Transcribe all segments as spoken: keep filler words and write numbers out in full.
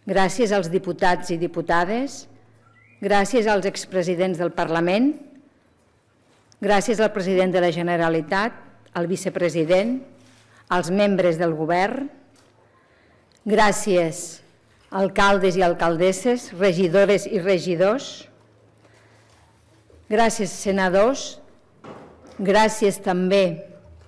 gràcies als diputats i diputades, gràcies als expresidents del Parlament, gràcies al president de la Generalitat, al vicepresident, als membres del govern, gràcies a alcaldes i alcaldesses, regidores i regidors, gràcies senadors, gràcies també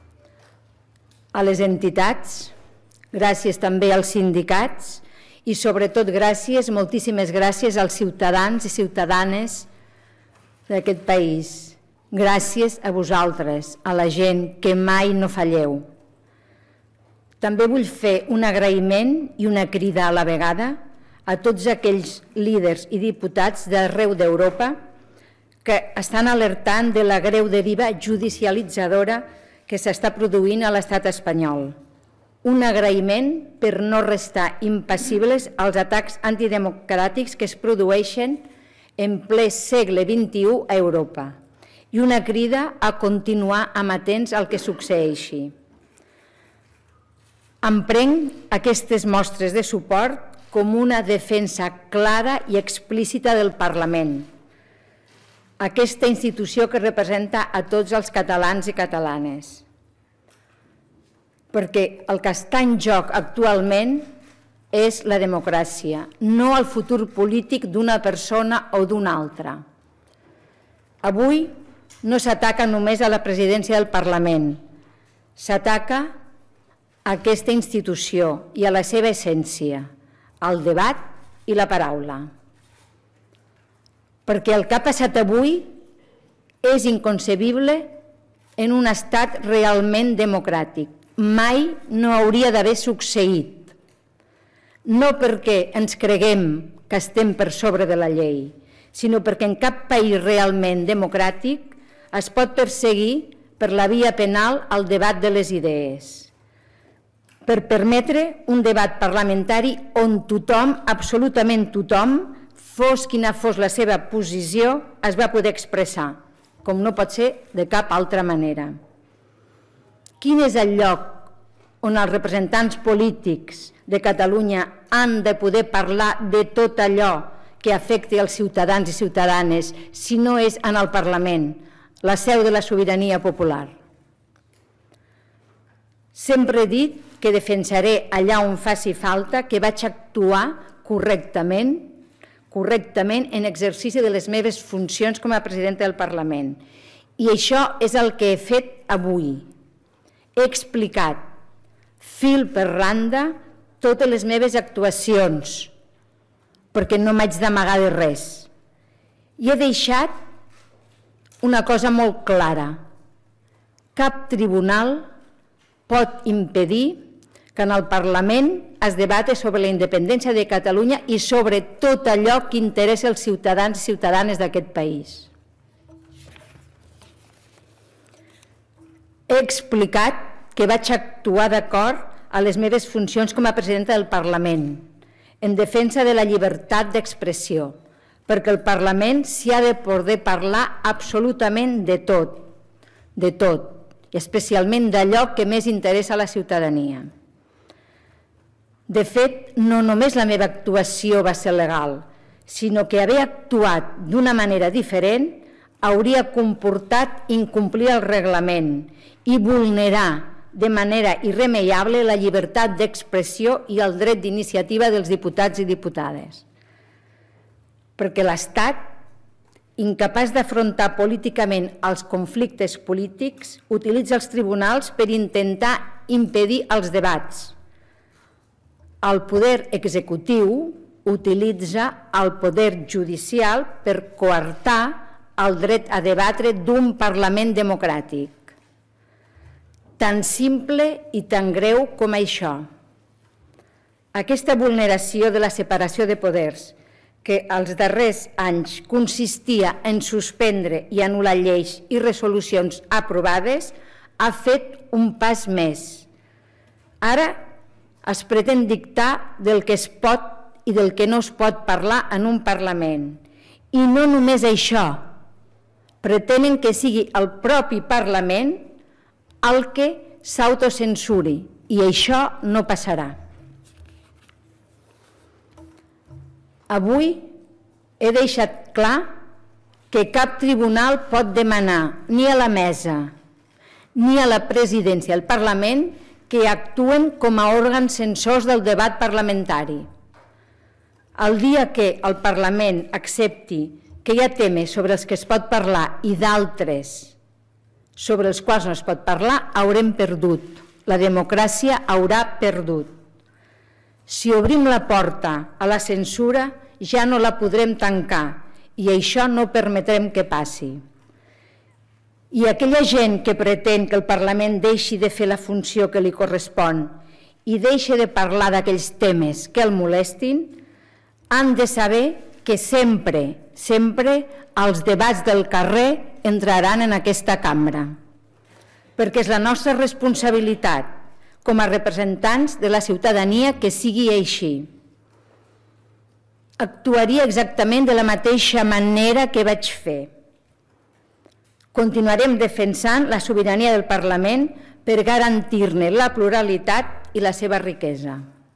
a les entitats, gràcies també als sindicats i sobretot gràcies, moltíssimes gràcies als ciutadans i ciutadanes d'aquest país. Gràcies a vosaltres, a la gent, que mai no falleu. També vull fer un agraïment i una crida a la vegada a tots aquells líders i diputats d'arreu d'Europa que estan alertant de la greu deriva judicialitzadora que s'està produint a l'estat espanyol. Un agraïment per no restar impassibles als atacs antidemocràtics que es produeixen en ple segle vint-i-u a Europa i una crida a continuar amatents al que succeeixi. Emprenc aquestes mostres de suport com una defensa clara i explícita del Parlament, aquesta institució que representa a tots els catalans i catalanes. Perquè el que està en joc actualment és la democràcia, no el futur polític d'una persona o d'una altra. Avui no s'ataca només a la presidència del Parlament, s'ataca a aquesta institució i a la seva essència, al debat i la paraula. Perquè el que ha passat avui és inconcebible en un estat realment democràtic. Mai no hauria d'haver succeït. No perquè ens creguem que estem per sobre de la llei, sinó perquè en cap país realment democràtic es pot perseguir per la via penal el debat de les idees, per permetre un debat parlamentari on tothom, absolutament tothom, fos quina fos la seva posició, es va poder expressar, com no pot ser de cap altra manera. Quin és el lloc on els representants polítics de Catalunya han de poder parlar de tot allò que afecti els ciutadans i ciutadanes si no és en el Parlament, la seu de la sobirania popular? Sempre he dit que defensaré allà on faci falta que vaig actuar correctament, correctament en exercici de les meves funcions com a presidenta del Parlament. I això és el que he fet avui. He explicat fil per randa totes les meves actuacions, perquè no m'haig d'amagar de res. I he deixat una cosa molt clara. Cap tribunal pot impedir que en el Parlament es debati sobre la independència de Catalunya i sobre tot allò que interessa als ciutadans i ciutadanes d'aquest país. He explicat que vaig actuar d'acord a les meves funcions com a presidenta del Parlament, en defensa de la llibertat d'expressió, perquè el Parlament s'hi ha de poder parlar absolutament de tot, de tot, i especialment d'allò que més interessa a la ciutadania. De fet, no només la meva actuació va ser legal, sinó que haver actuat d'una manera diferent hauria comportat incomplir el reglament i vulnerar de manera irremeiable la llibertat d'expressió i el dret d'iniciativa dels diputats i diputades. Perquè l'Estat, incapaç d'afrontar políticament els conflictes polítics, utilitza els tribunals per intentar impedir els debats. El poder executiu utilitza el poder judicial per coartar el dret a debatre d'un Parlament democràtic. Tan simple i tan greu com això. Aquesta vulneració de la separació de poders, que els darrers anys consistia en suspendre i anul·lar lleis i resolucions aprovades, ha fet un pas més. Ara es pretén dictar del que es pot i del que no es pot parlar en un Parlament. I no només això, pretenen que sigui el propi Parlament el que s'autocensuri, i això no passarà. Avui he deixat clar que cap tribunal pot demanar ni a la mesa ni a la presidència del Parlament que actuen com a òrgans censors del debat parlamentari. El dia que el Parlament accepti que hi ha temes sobre els que es pot parlar i d'altres sobre els quals no es pot parlar, haurem perdut. La democràcia haurà perdut. Si obrim la porta a la censura, ja no la podrem tancar i això no permetrem que passi. I aquella gent que pretén que el Parlament deixi de fer la funció que li correspon i deixi de parlar d'aquells temes que el molestin, han de saber que sempre, sempre els debats del carrer entraran en aquesta cambra, perquè és la nostra responsabilitat com a representants de la ciutadania que sigui així. Actuaria exactament de la mateixa manera que vaig fer. Continuarem defensant la sobirania del Parlament per garantir-ne la pluralitat i la seva riquesa.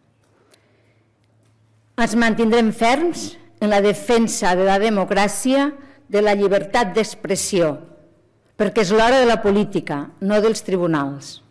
Ens mantindrem ferms en la defensa de la democràcia, de la llibertat d'expressió, perquè és l'hora de la política, no dels tribunals.